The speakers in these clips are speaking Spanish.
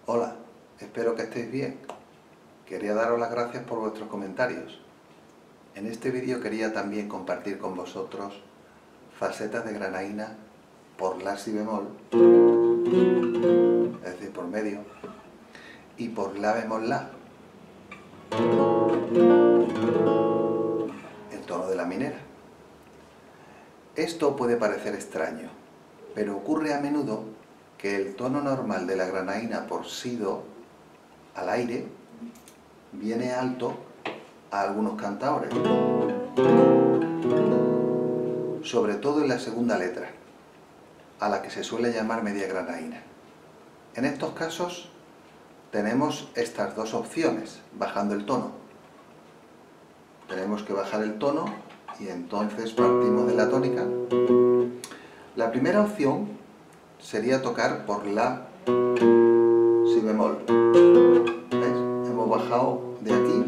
Hola, espero que estéis bien. Quería daros las gracias por vuestros comentarios. En este vídeo quería también compartir con vosotros falsetas de granaína por la si bemol, es decir, por medio, y por la bemol la, el tono de la minera. Esto puede parecer extraño, pero ocurre a menudo que el tono normal de la granaína por si do al aire viene alto a algunos cantaores, sobre todo en la segunda letra, a la que se suele llamar media granaína. En estos casos tenemos estas dos opciones, bajando el tono. Tenemos que bajar el tono y entonces partimos de la tónica. La primera opción sería tocar por la si bemol. ¿Ves? Hemos bajado de aquí,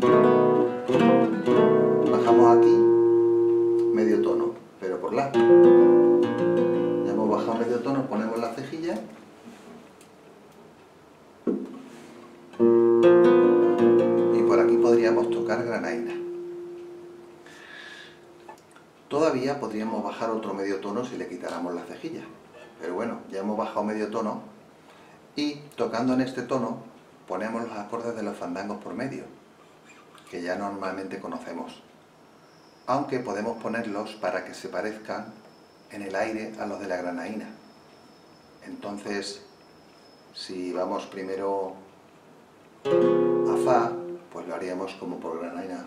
bajamos aquí medio tono, pero por la. Ya hemos bajado medio tono, ponemos la cejilla y por aquí podríamos tocar granaína. Todavía podríamos bajar otro medio tono si le quitáramos la cejilla, pero bueno, ya hemos bajado medio tono y tocando en este tono ponemos los acordes de los fandangos por medio, que ya normalmente conocemos, aunque podemos ponerlos para que se parezcan en el aire a los de la granaína. Entonces, si vamos primero a fa, pues lo haríamos como por granaína.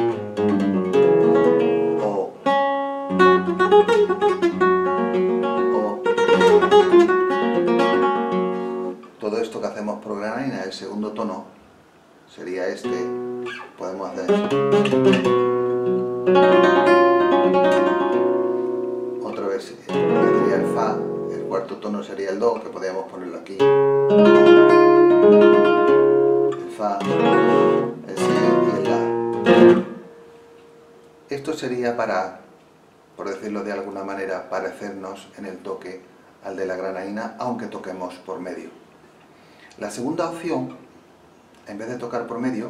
O todo esto que hacemos por granaína, el segundo tono sería este. Podemos hacer otra vez, sería el fa, el cuarto tono sería el do, que podríamos ponerlo aquí, el fa, el si y el la. Esto sería para, por decirlo de alguna manera, parecernos en el toque al de la granaína, aunque toquemos por medio. La segunda opción, en vez de tocar por medio,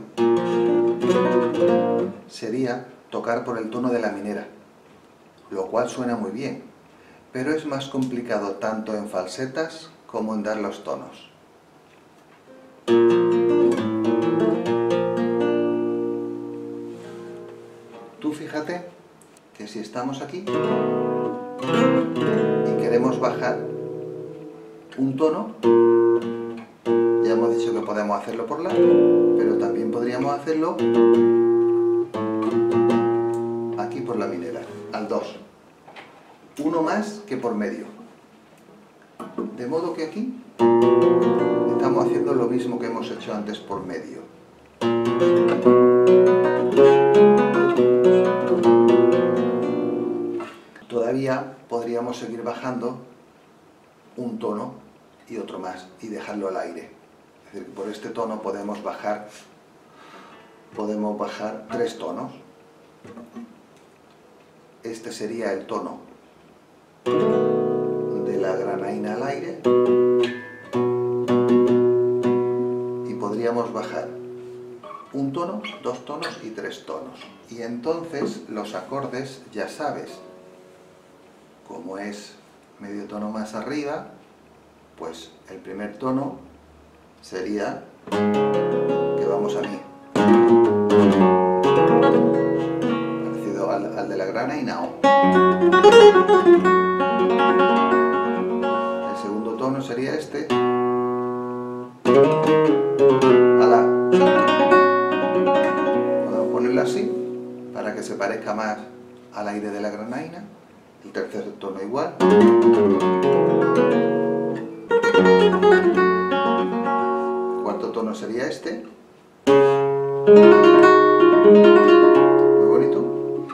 sería tocar por el tono de la minera, lo cual suena muy bien, pero es más complicado tanto en falsetas como en dar los tonos. Tú fíjate que si estamos aquí y queremos bajar un tono, ya hemos dicho que podemos hacerlo por la, pero también podríamos hacerlo aquí por la minera, al 2. Uno más que por medio. De modo que aquí estamos haciendo lo mismo que hemos hecho antes por medio. Todavía podríamos seguir bajando un tono y otro más y dejarlo al aire. Es decir, por este tono podemos bajar 3 tonos. Este sería el tono de la granaína al aire y podríamos bajar un tono, 2 tonos y 3 tonos. Y entonces los acordes, ya sabes, como es medio tono más arriba, pues el primer tono sería que vamos a mi, parecido al de la granaína, o. El segundo tono sería este, a la. Podemos ponerlo así para que se parezca más al aire de la granaína. El tercer tono igual. El cuarto tono sería este. Muy bonito.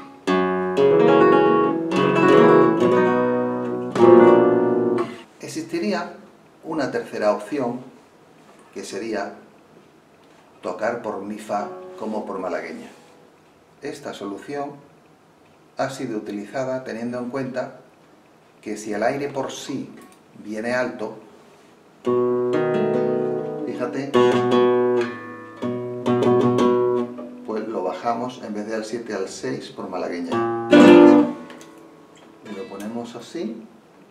Existiría una tercera opción, que sería tocar por mi fa como por malagueña. Esta solución ha sido utilizada teniendo en cuenta que si el aire por sí viene alto, fíjate fíjate, pues lo bajamos en vez de al 7 al 6 por malagueña. Y lo ponemos así.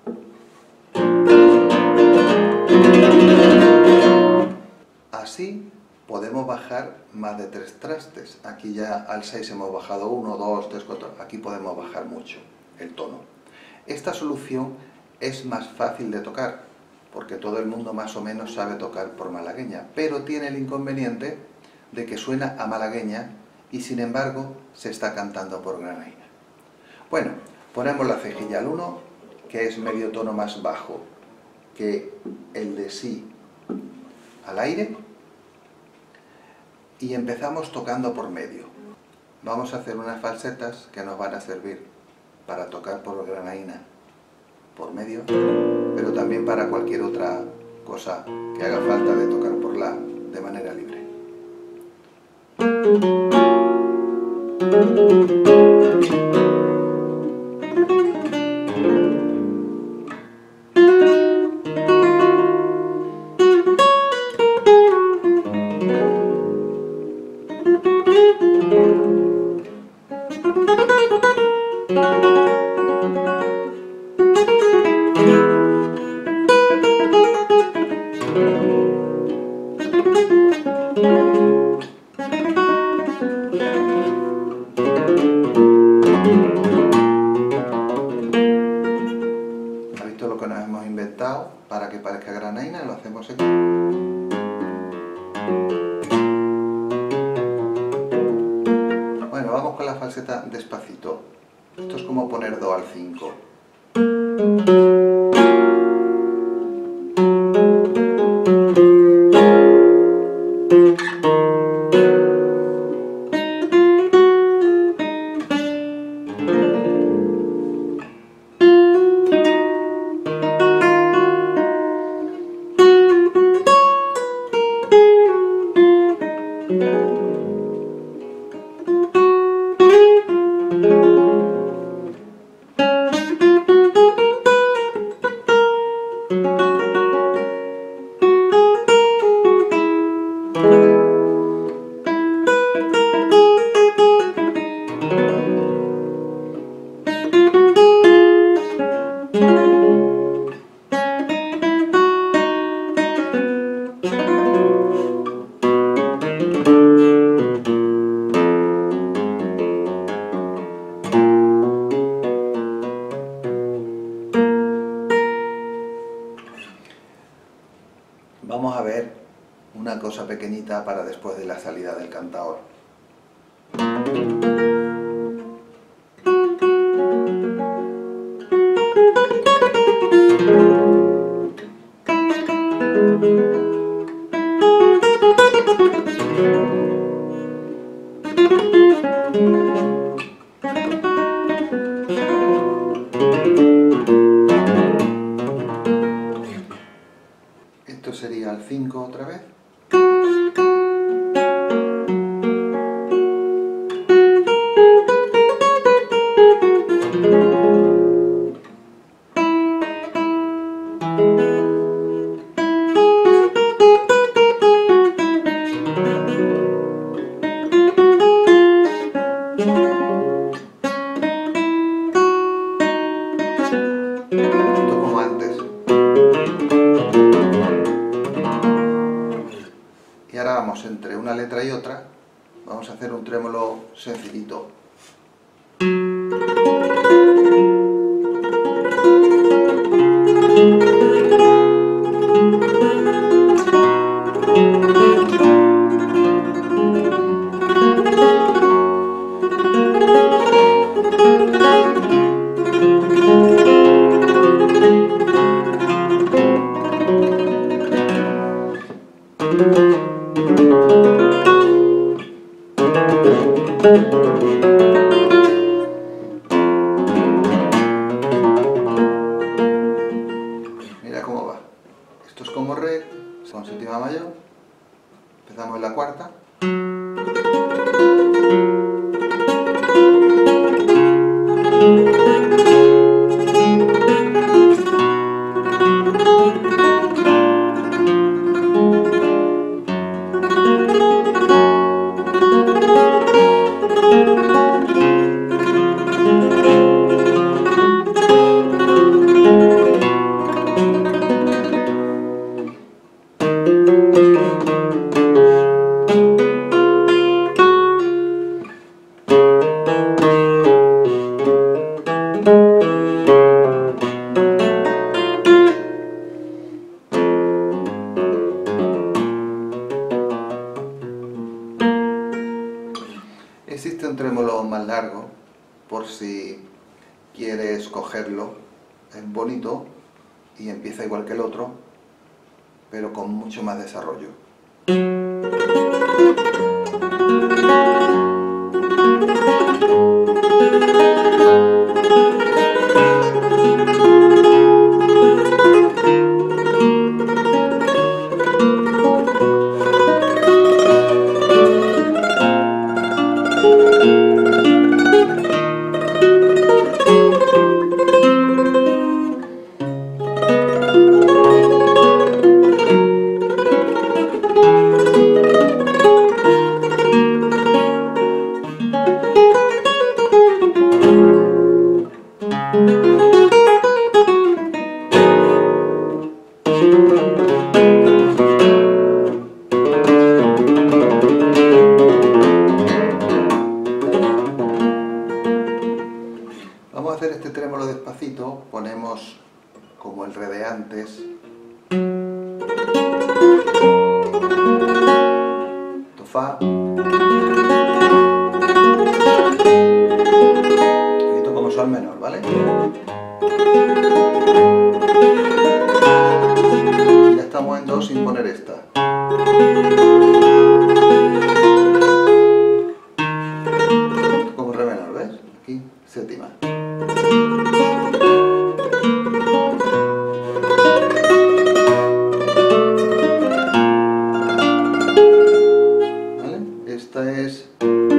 Así podemos bajar más de 3 trastes. Aquí ya al 6 hemos bajado 1, 2, 3, 4. Aquí podemos bajar mucho el tono. Esta solución es más fácil de tocar, porque todo el mundo más o menos sabe tocar por malagueña, pero tiene el inconveniente de que suena a malagueña y sin embargo se está cantando por granaína. Bueno, ponemos la cejilla al 1, que es medio tono más bajo que el de si al aire, y empezamos tocando por medio. Vamos a hacer unas falsetas que nos van a servir para tocar por granaína por medio, pero también para cualquier otra cosa que haga falta de tocar por la de manera libre. ¿Has visto lo que nos hemos inventado para que parezca granaína? Lo hacemos aquí. Bueno, vamos con la falseta despacito. Esto es como poner do al 5. Vamos a ver una cosa pequeñita para después de la salida del cantador. Esto sería el 5 otra vez. Esto como antes. Y ahora vamos entre una letra y otra, vamos a hacer un trémolo sencillito. Mira cómo va. Esto es como re, con séptima mayor. Empezamos en la cuarta. más largo, por si quieres cogerlo. Es bonito y empieza igual que el otro, pero con mucho más desarrollo. Vamos a hacer este trémolo despacito, ponemos como el re de antes, do, fa, esto como sol menor, ¿vale? Ya estamos en do sin poner esta. Como re menor, ¿ves? Aquí, séptima. ¿Vale? Esta es...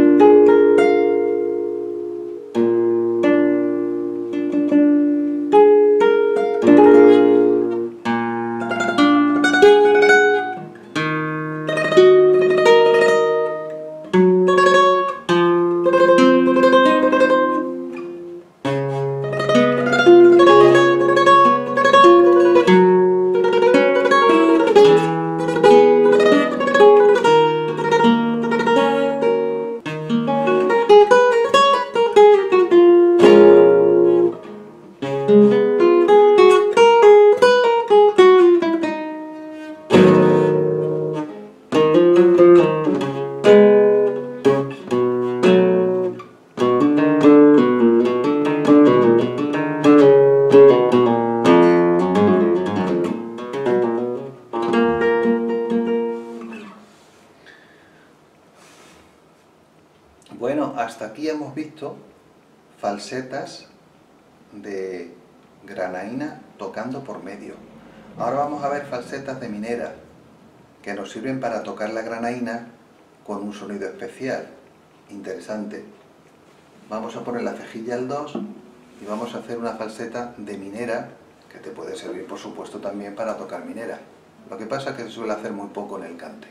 Bueno, hasta aquí hemos visto falsetas de granaína tocando por medio. Ahora vamos a ver falsetas de minera, que nos sirven para tocar la granaína con un sonido especial, interesante. Vamos a poner la cejilla al 2 y vamos a hacer una falseta de minera, que te puede servir por supuesto también para tocar minera. Lo que pasa es que se suele hacer muy poco en el cante.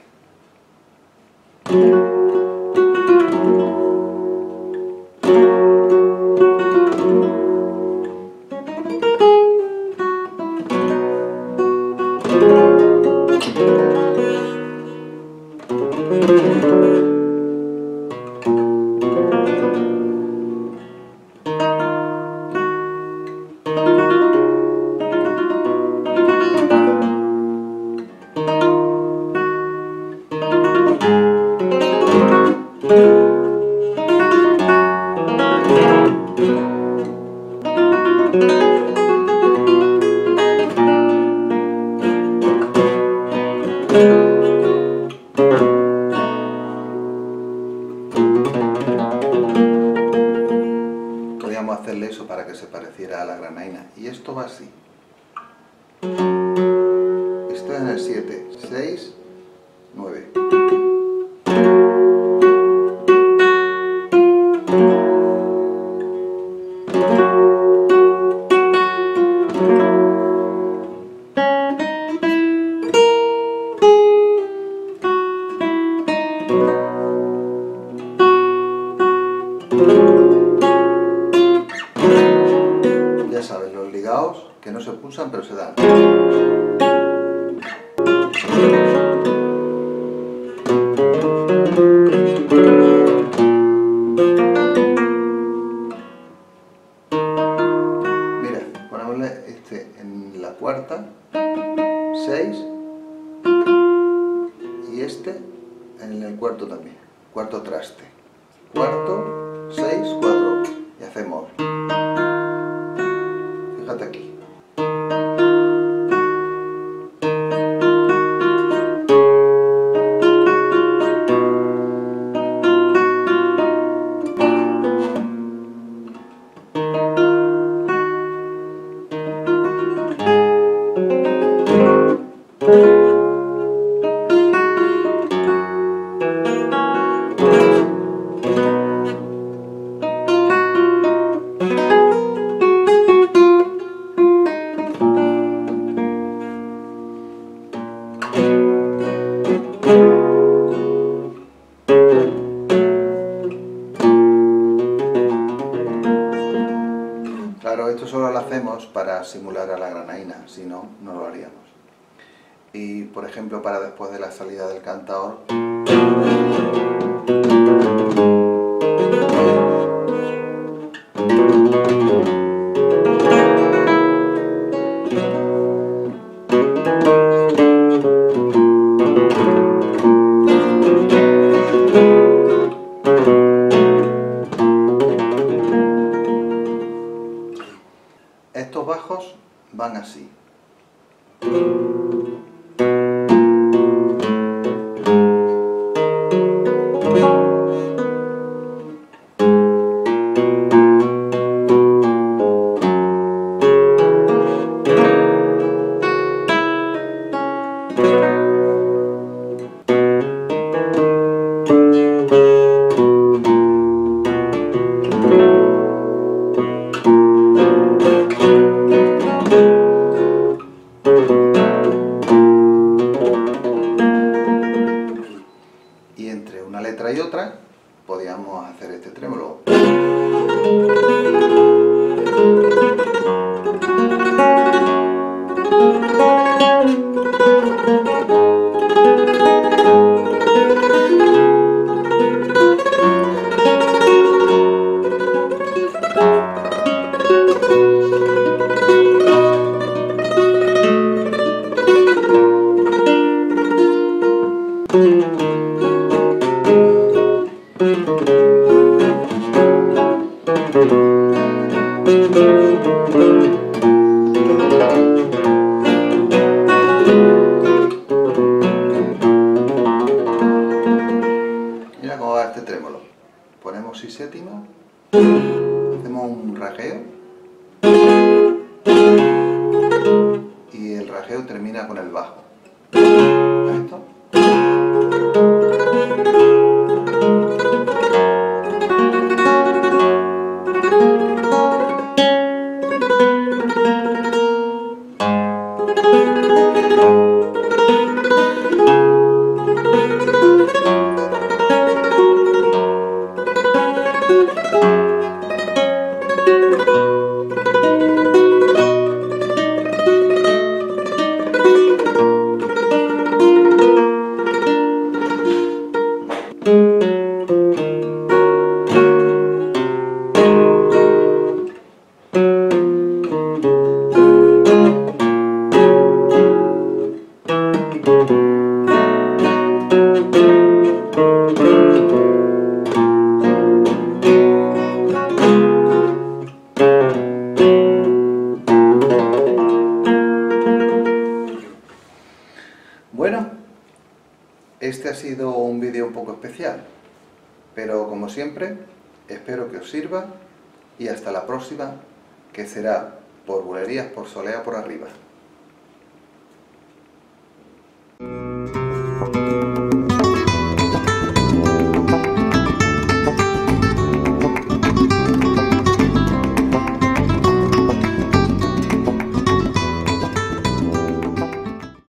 Podríamos hacerle eso para que se pareciera a la granaína. Y esto va así. Esto es en el 7, 6, 9. Ya sabes, los ligados que no se pulsan pero se dan. Mira, ponémosle este en la cuarta, 6, y este en el cuarto también, cuarto traste, cuarto, 6, 4 y hacemos, fíjate aquí. Claro, esto solo lo hacemos para simular a la granaína, si no, no lo haríamos. Y, por ejemplo, para después de la salida del cantador, estos bajos van así. Y entre una letra y otra podíamos hacer este trémolo. Mira cómo va este trémolo. Ponemos si séptima, hacemos un rajeo y el rajeo termina con el bajo. ¿Esto? Bueno, este ha sido un vídeo un poco especial, pero como siempre, espero que os sirva y hasta la próxima, que será por Bulerías por Solea por Arriba.